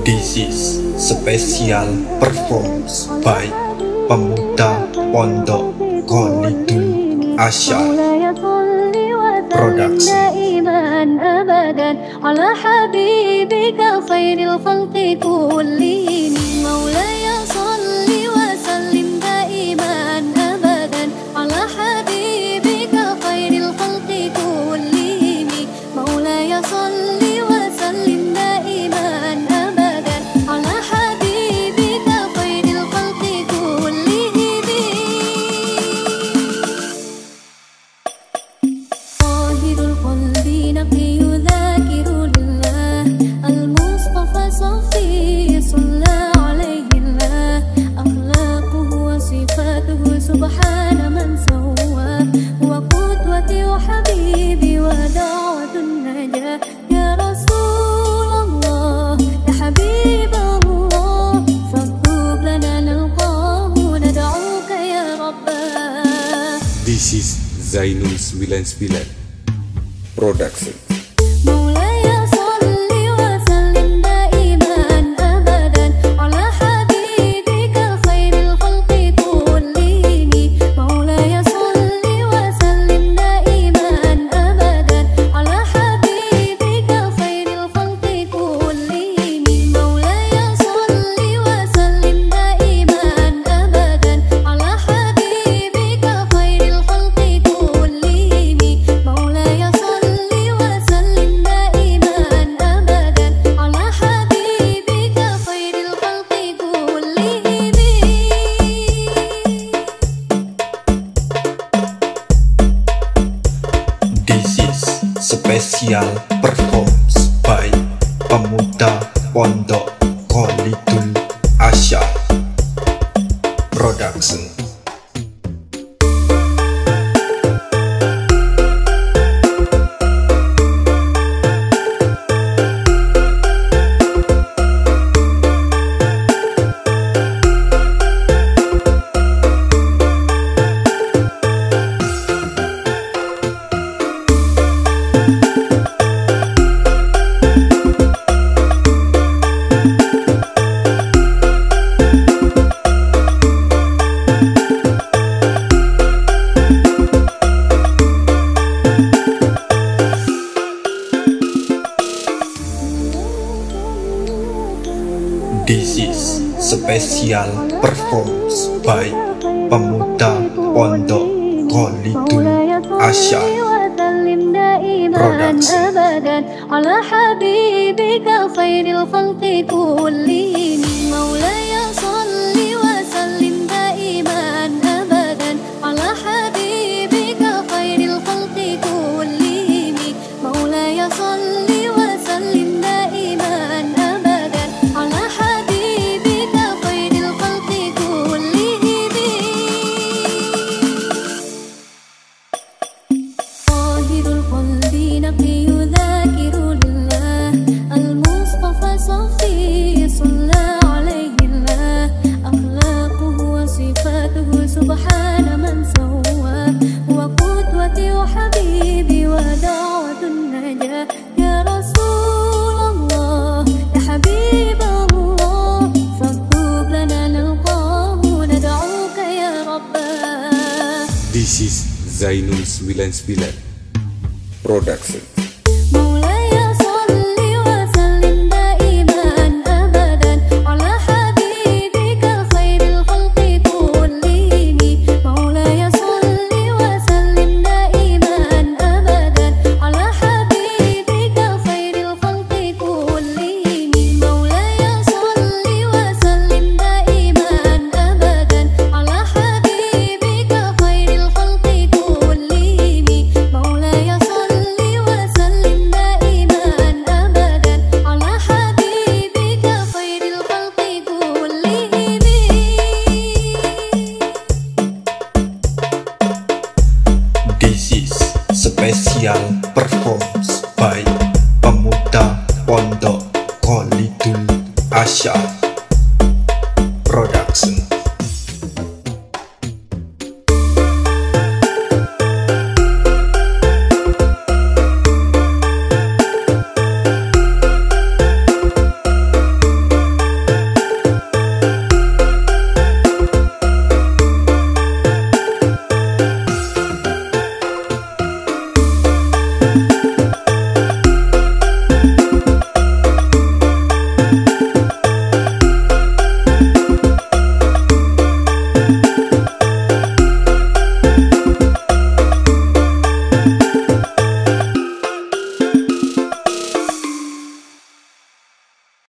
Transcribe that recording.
This is special performance by Pemuda Pondok Khalidul Asyar Production. على حبيبك خير الخلق كلهم مولاي صل وسلم دائما أبدا على حبيبك خير الخلق كلهم مولاي صل وسلم دائما أبدا على حبيبك خير الخلق كلهم طاهر القلب نقي ذاكر لله المصطفى صفي صلى عليه الله أخلاقه وصفاته سبحان من سواه وقدوتي وحبيبي ودعوة النجاة يا رسول الله يا حبيب الله فاكتب لنا نلقاه ندعوك يا رباه. This is Zainul 99 Production. مولاي صل وسلم دائما أبدا على حبيبك خير الخلق كلهم مولاي صل وسلم دائما أبدا على حبيبك خير الخلق كلهم مولاي صل وسلم دائما أبدا على حبيبك خير الخلق كلهم مولاي صل وسلم دائما أبدا على حبيبك خير الخلق كلهم. This is special performance by Pemuda Pondok Khalidul Asyar Production. This is special performance by Pemuda Pondok Khalidul Asyar Production. على حبيبك خير الخلق كلهم مولاي صل وسلم دائما أبدا على حبيبك خير الخلق كلهم مولاي صل وسلم دائما أبدا على حبيبك خير الخلق كلهم طاهر القلب نقي ذاكر لله المصطفى صفي صلى عليه الله أخلاقه وصفاته سبحان من سواه وقدوتي وحبيبي ودعوة النجاة يا رسول الله يا حبيب الله فاكتب لنا نلقاه ندعوك يا رباه. This is Zainul 99 Production. مولاي صل وسلم دائما أبدا على حبيبك خير الخلق كلهم مولاي صل وسلم دائما أبدا على حبيبك خير الخلق كلهم مولاي صل وسلم دائما أبدا على حبيبك خير الخلق كلهم مولاي صل وسلم دائما أبدا على حبيبك خير الخلق كلهم. This is special performance by Pemuda Pondok